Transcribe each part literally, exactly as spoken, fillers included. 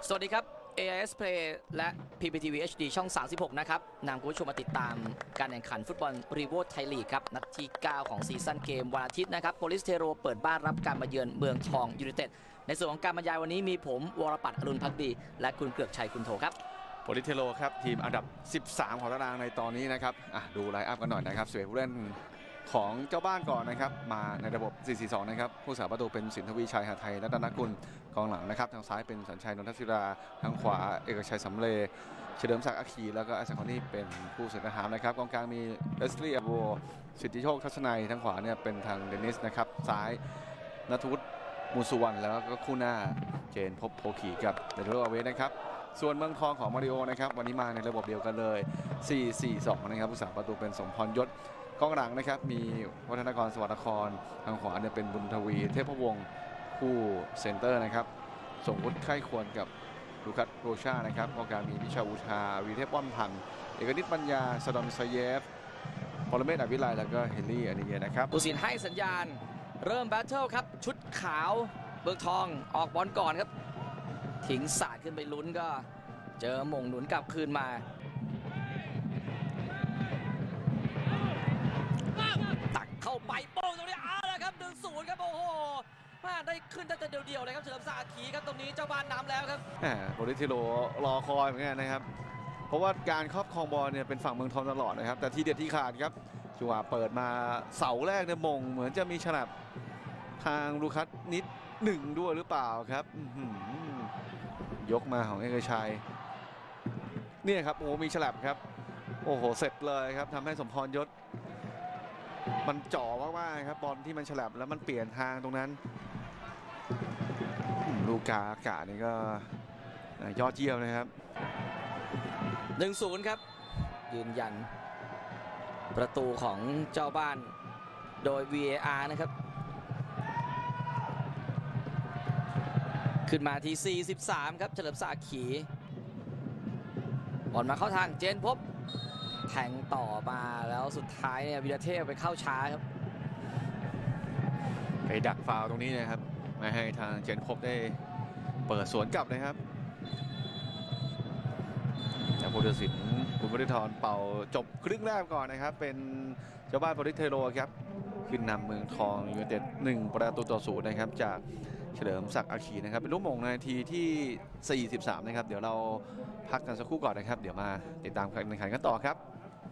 สวัสดีครับ เอ ไอ เอส Play และ พี พี ที วี เอช ดี ช่อง สามสิบหก นะครับนำคุณผู้ชมมาติดตามการแข่งขันฟุตบอลรีโวไทยลีกครับนัดที่ เก้า ของซีซั่นเกมวันอาทิตย์นะครับโปลิสเทโรเปิดบ้านรับการมาเยือนเมืองทองยูไนเต็ดในส่วนของการบรรยายวันนี้มีผมวรปัตรอรุณภักดีและคุณเกลือกชัยคุณโทครับโปลิสเทโรครับทีมอันดับสิบสามของตารางในตอนนี้นะครับอ่ะดูไลน์อัพกันหน่อยนะครับสเวผู้เล่นของเจ้าบ้านก่อนนะครับมาในระบบ สี่ สี่ สอง นะครับผู้สาประตูเป็นสินทวีชัยหาไทยรัตนกุลกองหลังนะครับทางซ้ายเป็นสัญชัยนนทศิราทางขวาเอกชัยสำเร็จเฉลิมศักดิ์อัคคีแล้วก็อาศัยคนนี้เป็นผู้เสนอหามนะครับกองกลางมีเลสลี่อโวสิทธิโชคทัศนัยทางขวาเนี่ยเป็นทางเดนิสนะครับซ้ายณัฐวุฒิมูลสุวรรณแล้วก็คู่หน้าเจนพบโพขีกับเดโรอเวสนะครับส่วนเมืองทองของมาริโอนะครับวันนี้มาในระบบเดียวกันเลย สี่ สี่ สอง นะครับผู้สาประตูเป็นสมพรยศกองหลังนะครับมีวัฒนกรสวัสดิ์นครทางขวาเนี่ยเป็นบุญทวีเทพวงศ์คู่เซนเตอร์นะครับส่งวุฒิไข้ควรกับลูคัสโรชานะครับกองกลางมีวิชาอุชาวีเทพว่อนพันธ์เอกนิตปัญญาสดอนไซเยฟปรเมศอภิไลแล้วก็เฮนรี่อานิเยนะครับผู้สินให้สัญญาณเริ่มแบทเทิลครับชุดขาวเมืองทองออกบอลก่อนครับทิ้งสาดขึ้นไปลุ้นก็เจอหม่งหนุนกลับคืนมาตักเข้าไปโป้งตรงนี้เอาละครับ หนึ่งศูนย์ ครับโอ้โหมาได้ขึ้นตั้งแต่เดียวๆเลยครับเฉลิมศักดิ์อัคคีครับตรงนี้เจ้าบ้านน้ำแล้วครับโปลิสเทโรรอคอยเหมือนกันนะครับเพราะว่าการครอบครองบอลเนี่ยเป็นฝั่งเมืองทองตลอดนะครับแต่ทีเด็ดที่ขาดครับจังหวะเปิดมาเสาแรกเนี่ยมงเหมือนจะมีฉลับทางลูคัสนิดหนึ่งด้วยหรือเปล่าครับยกมาของเอกชัยเนี่ยครับโอ้มีฉลับครับโอ้โหเสร็จเลยครับทำให้สมพรยศมันจ่อมากๆครับบอลที่มันฉลับแล้วมันเปลี่ยนทางตรงนั้นลูกาอากาศนี่ก็ยอดเยี่ยมนะครับหนึ่งศูนย์ ครับยืนยันประตูของเจ้าบ้านโดย วี เอ อาร์ นะครับขึ้นมาที่สี่สิบสามครับเฉลิมศักดิ์อัคคีบอลมาเข้าทางเจนพบแทงต่อมาแล้วสุดท้ายเนี่ยวิรเทพไปเข้าช้าครับไปดักฟาวตรงนี้นะครับไม่ให้ทางเจนพบได้เปิดสวนกลับนะครับจากผู้ตัดสินคุณบริธรเป่าจบครึ่งแรกก่อนนะครับเป็นเจ้าบ้านโปลิสเทโรครับขึ้นนำเมืองทองยูไนเต็ดหนึ่งประตูต่อศูนย์นะครับจากเฉลิมศักดิ์อัคคีนะครับเป็นลูกโมงนาทีที่สี่สิบสามนะครับเดี๋ยวเราพักกันสักครู่ก่อนนะครับเดี๋ยวมาติดตามการแข่งขันกันต่อครับ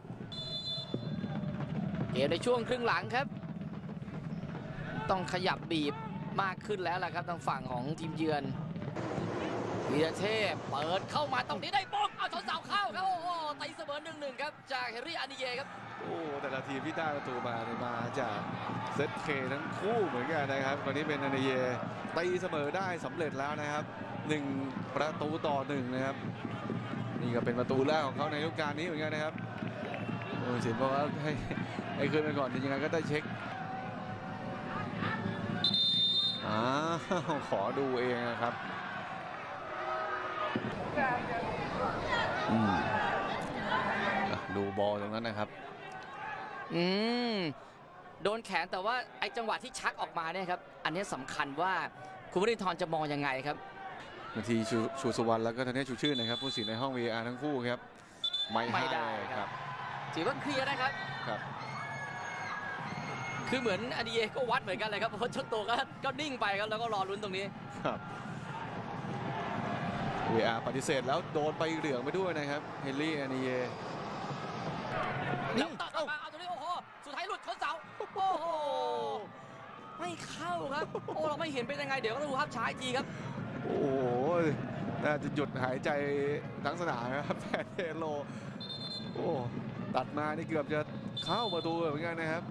เกมในช่วงครึ่งหลังครับต้องขยับบีบมากขึ้นแล้วล่ะครับทางฝั่งของทีมเยือนวีรเทพเปิดเข้ามาตรงนี้ได้ปุ๊บเอาชนเสาเข้าครับโอ้โหตีเสมอ หนึ่งหนึ่ง ครับจากเฮนรี่อานิเยครับโอ้แต่ละทีมที่ได้ประตูมาเนี่ยมาจากเซตเคทั้งคู่เหมือนกันนะครับวันนี้เป็นอานิเยตีเสมอได้สำเร็จแล้วนะครับหนึ่งประตูต่อหนึ่งนะครับนี่ก็เป็นประตูแรกของเขาในฤดูกาลนี้เหมือนกันนะครับโอ้เห็นบอกว่าให้ให้คืนไปก่อนยังไงก็ได้เช็คอ้าวขอดูเองนะครับดูบอลตรงนั้นนะครับอืมโดนแขนแต่ว่าไอ้จังหวะที่ชักออกมาเนี่ยครับอันนี้สำคัญว่าคุณวรินทร์จะมองยังไงครับนาทีชูชูสุวรรณแล้วก็ธเนศชูชื่นนะครับผู้สินในห้อง วี อาร์ ทั้งคู่ครับไม่ไม่ได้ครับถือว่าเคลียร์นะครับครับคือเหมือนอาดิเยก็วัดเหมือนกันเลยครับเพราะเจ้าตัวก็ก็นิ่งไปครับแล้วก็รอลุ้นตรงนี้ครับ วี อาร์ ปฏิเสธแล้วโดนไปเหลืองไปด้วยนะครับเฮนรี่อานิเยแล้วตัดออกมาเอาตรงนี้โอ้โหสุดท้ายหลุดชนเสาโอ้โหไม่เข้าครับโอ้เราไม่เห็นเป็นยังไงเดี๋ยวก็ดูภาพช้าอีกทีครับโอ้โหน่าจะหยุดหายใจทั้งสนามครับแพทเทโลโอ้ตัดมานี่เกือบจะเข้าประตูเหมือนกันนะครับ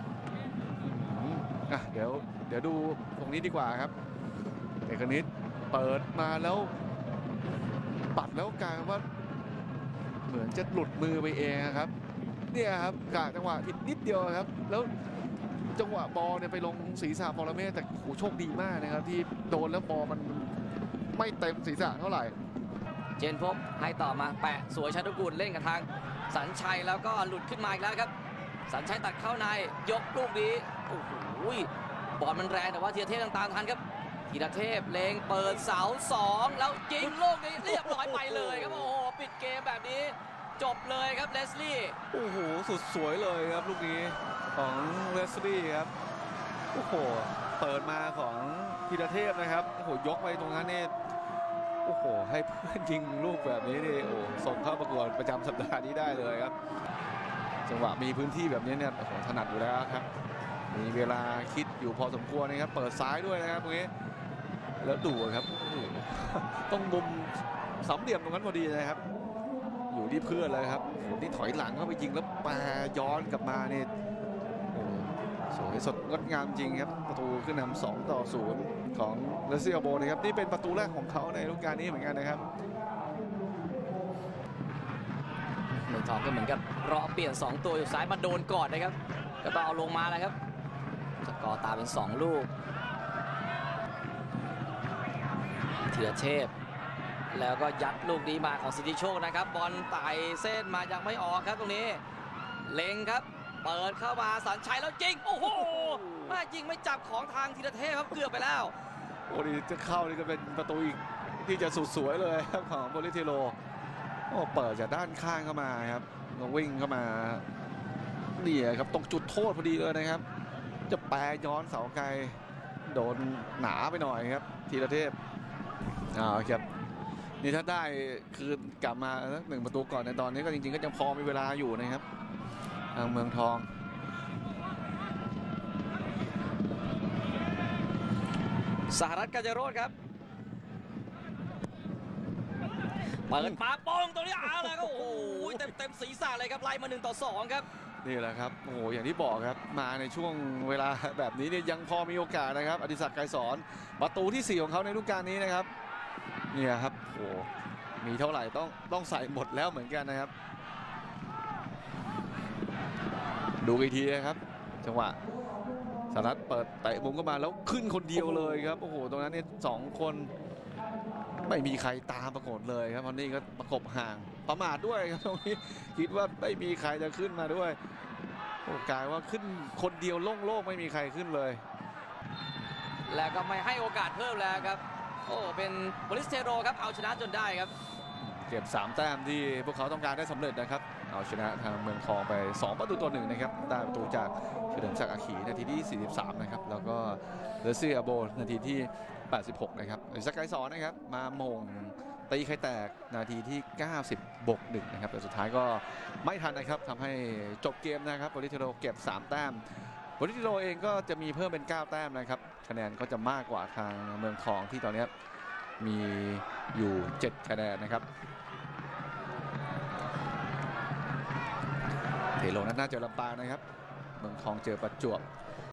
อ่ะเดี๋ยวเดี๋ยวดูตรงนี้ดีกว่าครับเอกนิตเปิดมาแล้วปัดแล้วกลายว่าเหมือนจะหลุดมือไปเองครับเนี่ยครับกะจังหวะผิดนิดเดียวครับแล้วจังหวะบอลเนี่ยไปลงศีรษะปรเมศแต่โหโชคดีมากนะครับที่โดนแล้วบอลมันไม่เต็มศีรษะเท่าไหร่เจนพบให้ต่อมาแปะสวยชัดกุลเล่นกับทางสัญชัยแล้วก็หลุดขึ้นมาอีกแล้วครับสัญชัยตัดเข้าในยกลูกนี้โอ้โหบอลมันแรงแต่ว่าเทียเทพตามทันครับธีรเทพเล็งเปิดเสาสองแล้วยิงลูกนี้เรียบร้อยไปเลยครับโอ้โหปิดเกมแบบนี้จบเลยครับเลสลี่โอ้โหสุดสวยเลยครับลูกนี้ของเลสลี่ครับโอ้โหเปิดมาของธีรเทพนะครับโอ้โหยกไปตรงนั้นเนี่ยโอ้โหให้เพื่อนยิงลูกแบบนี้นี่โอ้ส่งเข้าประกวดประจำสัปดาห์นี้ได้เลยครับจังหวะมีพื้นที่แบบนี้เนี่ยโอ้โหถนัดอยู่แล้วครับมีเวลาคิดอยู่พอสมควรนะครับเปิดซ้ายด้วยนะครับตรงนี้แล้วดูครับต้องมุมสามเหลี่ยมตรงนั้นพอดีนะครับอยู่ที่เพื่อนเลยครับโอ้โหนี่ถอยหลังเข้าไปยิงแล้วแปรย้อนกลับมาเนี่ยโอ้สวยสดงดงามจริงครับประตูขึ้นนำสองต่อศูนย์ของเลสเซียโบนะครับนี่เป็นประตูแรกของเขาในฤดูกาลนี้เหมือนกันนะครับเมืองทองก็เหมือนกับรอเปลี่ยนสองตัวอยู่ซ้ายมาโดนก่อนนะครับก็ต้องเอาลงมาแล้วครับสกอร์ตามเป็นสองลูกธีรเทพแล้วก็ยัดลูกนี้มาของสิทธิโชคนะครับบอลไต่เส้นมายังไม่ออกครับตรงนี้เล็งครับเปิดเข้ามาสัญชัยแล้วยิงโอ้โหมายิงไม่จับของทางธีรเทพครับเกือบไปแล้วโอ้ดีจะเข้านี่ก็เป็นประตูอีกที่จะสุดสวยเลยครับของโปลิเทโรโอ้เปิดจากด้านข้างเข้ามาครับวิ่งเข้ามานี่ครับตรงจุดโทษพอดีเลยนะครับจะแปรย้อนเสาไกลโดนหนาไปหน่อยครับธีรเทพอ่าครับนี่ถ้าได้คืนกลับมาสักหนึ่งประตูก่อนในตอนนี้ก็จริงๆก็ยังพอมีเวลาอยู่นะครับทางเมืองทองสหรัฐกาญจโรจน์ครับเปิดมาป้องตรงนี้เอาเลยก็โอ้โหเต็มเต็มศีรษะเลยครับไล่มาหนึ่งต่อสองครับนี่แหละครับโอ้โหอย่างที่บอกครับมาในช่วงเวลาแบบนี้เนี่ยยังพอมีโอกาสนะครับอดิศักดิ์ไกรสอนประตูที่สี่ของเขาในฤดูกาลนี้นะครับเนี่ยครับโอ้มีเท่าไหร่ต้องต้องใส่หมดแล้วเหมือนกันนะครับดูอีกทีนะครับจังหวะสหรัฐเปิดเตะมุมเข้ามาแล้วขึ้นคนเดียวเลยครับโอ้โหตรงนั้นเนี่ยสองคนไม่มีใครตามประกบเลยครับวันนี้ก็ประกบห่างประมาทด้วยครับตรงนี้คิดว่าไม่มีใครจะขึ้นมาด้วยโอ้กลายว่าขึ้นคนเดียวโล่งๆไม่มีใครขึ้นเลยแล้วก็ไม่ให้โอกาสเพิ่มแล้วครับโอ้เป็นโปลิสเทโรครับเอาชนะจนได้ครับเก็บสามแต้มที่พวกเขาต้องการได้สำเร็จนะครับเอาชนะทางเมืองทองไปสองประตูต่อหนึ่งนะครับได้ประตูจากเฉลิมศักดิ์อาขีนาทีที่สี่สิบสามนะครับแล้วก็เลสซี่อาโบนาทีที่แปดสิบหกนะครับอดิศักดิ์ไกรสอนนะครับมามงตีไข่แตกนาทีที่เก้าสิบบวกหนึ่งนะครับแต่สุดท้ายก็ไม่ทันนะครับทำให้จบเกมนะครับโปลิสเทโรเก็บสามแต้มโปลิสเทโรเองก็จะมีเพิ่มเป็นเก้าแต้มนะครับคะแนนก็จะมากกว่าทางเมืองทองที่ตอนนี้มีอยู่เจ็ดคะแนนนะครับเทโลนั้นน่าจะลำปางนะครับเมืองทองเจอประจวบ